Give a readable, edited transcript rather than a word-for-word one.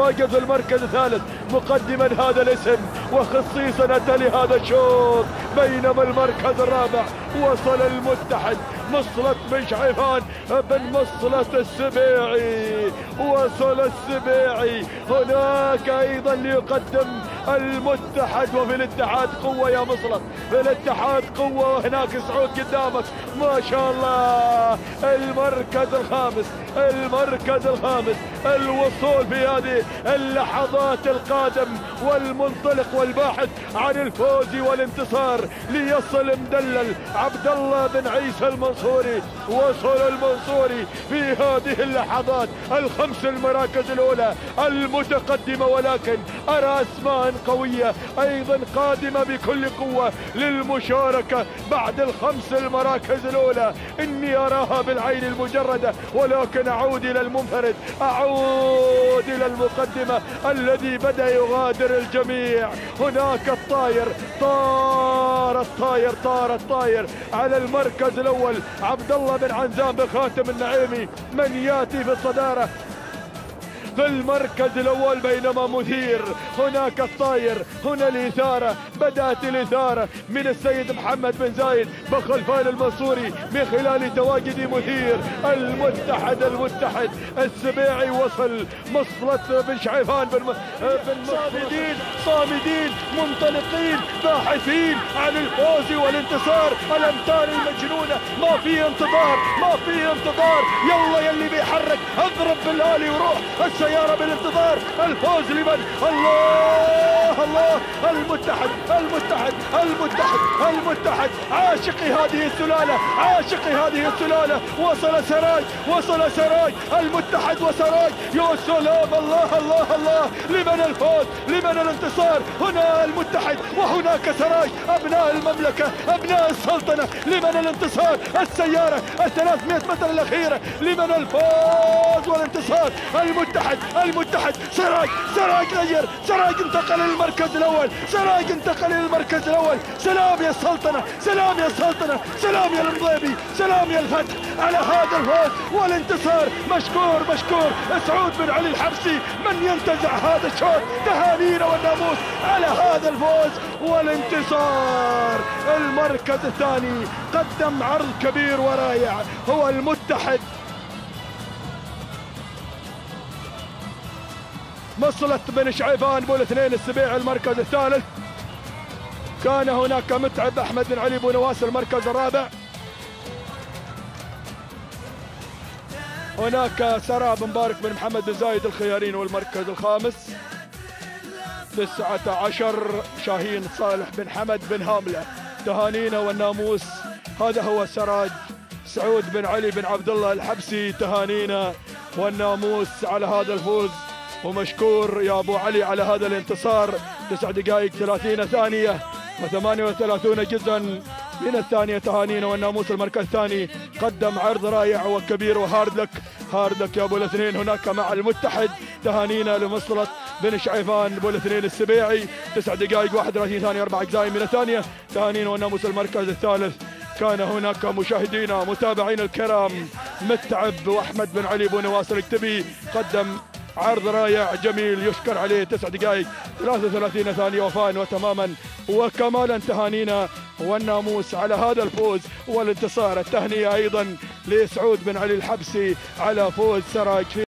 يتواجد في المركز الثالث مقدما هذا الاسم وخصيصا أتى لهذا الشوط. بينما المركز الرابع وصل المتحد مصلة بن شعيفان بن مصلة السبيعي. وصل السبيعي هناك أيضا ليقدم المتحد. وفي الاتحاد قوة يا مصلة، في الاتحاد قوة. وهناك سعود قدامك ما شاء الله. المركز الخامس، المركز الخامس. الوصول في هذه اللحظات القادم والمنطلق والباحث عن الفوز والانتصار ليصل مدلل عبد الله بن عيسى المنصوري. وصل المنصوري في هذه اللحظات الخمس المراكز الاولى المتقدمه، ولكن ارى اسماء قويه ايضا قادمه بكل قوه للمشاركه بعد الخمس المراكز الاولى. اني اراها بالعين المجرده، ولكن اعود الى المنفرد، اعود الى المقدمه الذي بدا يغادر الجميع. هناك الطاير، طار الطاير، طار الطاير على المركز الاول عبد الله بن عنزان بخاتم النعيمي من ياتي في الصداره في المركز الاول. بينما مثير هناك الطاير. هنا الاثاره، بدات الاثاره من السيد محمد بن زايد بخلفان المنصوري من خلال تواجد مثير. المتحد، المتحد السبيعي وصل مصلة بن شعيفان بن صامدين، صامدين منطلقين باحثين عن الفوز والانتصار. الامتار المجنونه، ما في انتظار، ما في انتظار. يلا يلي بيحرك اضرب بالالي وروح السيارة بالانتظار. الفوز لمن؟ الله الله. المتحد، المتحد، المتحد، المتحد. عاشقي هذه السلالة، عاشقي هذه السلالة. وصل سراج، وصل سراج. المتحد وسراج. يا سلام، الله الله الله. لمن الفوز؟ لمن الانتصار؟ هنا المتحد وهناك سراج. ابناء المملكة، ابناء السلطنة. لمن الانتصار؟ السيارة 300 متر الاخيرة. لمن الفوز والانتصار؟ المتحد، المتحد. سراج، سراج غير، سراج انتقل للمركز الاول، سراج انتقل للمركز الاول. سلام يا السلطنة، سلام يا السلطنة، سلام يا المضيبي، سلام يا الفتح على هذا الفوز والانتصار. مشكور، مشكور سعود بن علي الحبسي من ينتزع هذا الشوط. تهانينا والناموس على هذا الفوز والانتصار. المركز الثاني قدم عرض كبير ورائع، هو المتحد مصلة بن شعيفان بو الاثنين السبيعي المركز الثالث. كان هناك متعب احمد بن علي بو نواس المركز الرابع. هناك سراب مبارك بن محمد بن زايد الخيارين والمركز الخامس. 19 شاهين صالح بن حمد بن هاملة. تهانينا والناموس. هذا هو سراج سعود بن علي بن عبد الله الحبسي. تهانينا والناموس على هذا الفوز، ومشكور يا ابو علي على هذا الانتصار. 9 دقائق 30 ثانية و38 جزءا من الثانية. تهانينا والناموس. المركز الثاني قدم عرض رائع وكبير وهارد لك، هارد لك يا ابو الاثنين. هناك مع المتحد تهانينا لمصلة بن شعيفان ابو الاثنين السبيعي. 9 دقائق 31 ثانية 4 اجزاء من الثانية. تهانينا والناموس. المركز الثالث كان هناك مشاهدينا متابعينا الكرام متعب واحمد بن علي بو نواس الكتبي قدم عرض رائع جميل يشكر عليه. 9 دقائق 33 ثانية وفاء وتماما وكمالا. تهانينا والناموس على هذا الفوز والانتصار. التهنئة أيضا لسعود بن علي الحبسي على فوز سراج.